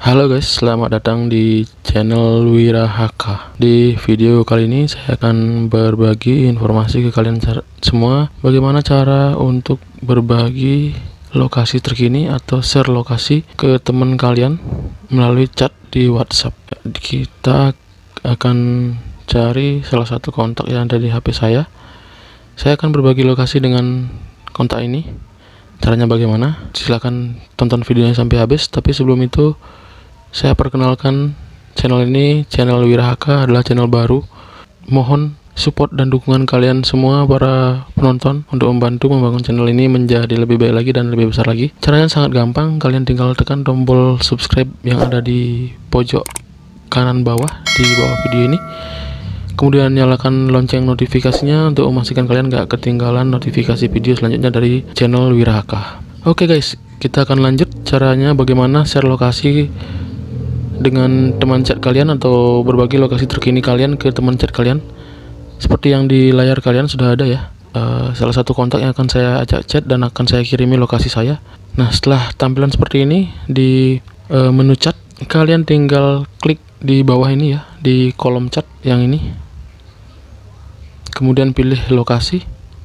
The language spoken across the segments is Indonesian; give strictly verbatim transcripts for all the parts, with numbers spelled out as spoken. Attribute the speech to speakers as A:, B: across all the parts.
A: Halo guys, selamat datang di channel Wirahaka. Di video kali ini saya akan berbagi informasi ke kalian semua bagaimana cara untuk berbagi lokasi terkini atau share lokasi ke teman kalian melalui chat di WhatsApp. Kita akan cari salah satu kontak yang ada di H P saya. Saya akan berbagi lokasi dengan kontak ini. Caranya bagaimana? Silahkan tonton videonya sampai habis. Tapi sebelum itu, saya perkenalkan channel ini. Channel Wirahaka adalah channel baru. Mohon support dan dukungan kalian semua para penonton untuk membantu membangun channel ini menjadi lebih baik lagi dan lebih besar lagi. Caranya sangat gampang. Kalian tinggal tekan tombol subscribe yang ada di pojok kanan bawah di bawah video ini. Kemudian nyalakan lonceng notifikasinya untuk memastikan kalian gak ketinggalan notifikasi video selanjutnya dari channel Wirahaka. Oke guys, kita akan lanjut caranya bagaimana share lokasi dengan teman chat kalian atau berbagi lokasi terkini kalian ke teman chat kalian. Seperti yang di layar kalian sudah ada ya, uh, salah satu kontak yang akan saya ajak chat dan akan saya kirimi lokasi saya. Nah, setelah tampilan seperti ini di uh, menu chat, kalian tinggal klik di bawah ini ya, di kolom chat yang ini. Kemudian pilih lokasi.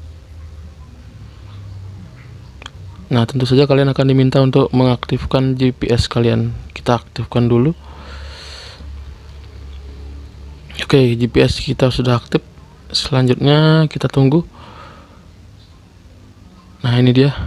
A: Nah, tentu saja kalian akan diminta untuk mengaktifkan G P S kalian. Kita aktifkan dulu. Oke, G P S kita sudah aktif. Selanjutnya kita tunggu. Nah, ini dia.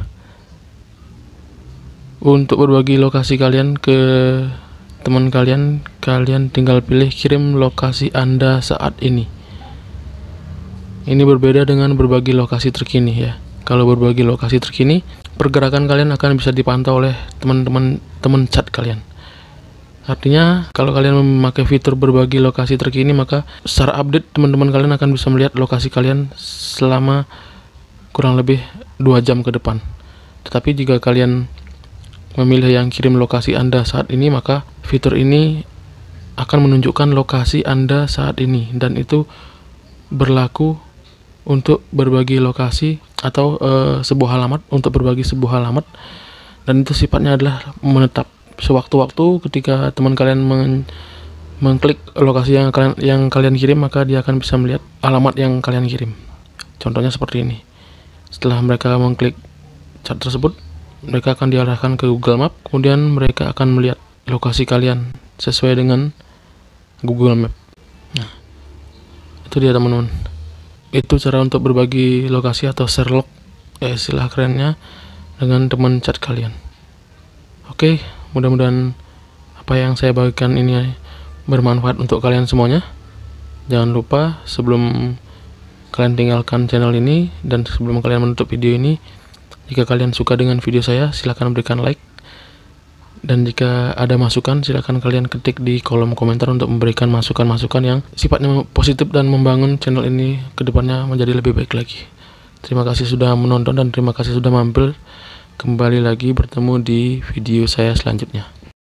A: Untuk berbagi lokasi kalian ke teman kalian, kalian tinggal pilih kirim lokasi Anda saat ini. Ini berbeda dengan berbagi lokasi terkini ya. Kalau berbagi lokasi terkini, pergerakan kalian akan bisa dipantau oleh teman-teman teman chat kalian. Artinya, kalau kalian memakai fitur berbagi lokasi terkini, maka secara update teman-teman kalian akan bisa melihat lokasi kalian selama kurang lebih dua jam ke depan. Tetapi jika kalian memilih yang kirim lokasi Anda saat ini, maka fitur ini akan menunjukkan lokasi Anda saat ini, dan itu berlaku untuk berbagi lokasi atau e, sebuah alamat, untuk berbagi sebuah alamat, dan itu sifatnya adalah menetap. Sewaktu-waktu ketika teman kalian men mengklik lokasi yang kalian yang kalian kirim, maka dia akan bisa melihat alamat yang kalian kirim. Contohnya seperti ini. Setelah mereka mengklik chat tersebut, mereka akan diarahkan ke Google Map, kemudian mereka akan melihat lokasi kalian sesuai dengan Google Map. Nah, itu dia teman-teman. Itu cara untuk berbagi lokasi atau share log, eh, istilah kerennya, dengan teman chat kalian. Oke, mudah-mudahan apa yang saya bagikan ini bermanfaat untuk kalian semuanya. Jangan lupa sebelum kalian tinggalkan channel ini dan sebelum kalian menutup video ini, jika kalian suka dengan video saya, silahkan berikan like. Dan jika ada masukan, silakan kalian ketik di kolom komentar untuk memberikan masukan-masukan yang sifatnya positif dan membangun channel ini ke depannya menjadi lebih baik lagi. Terima kasih sudah menonton dan terima kasih sudah mampir. Kembali lagi bertemu di video saya selanjutnya.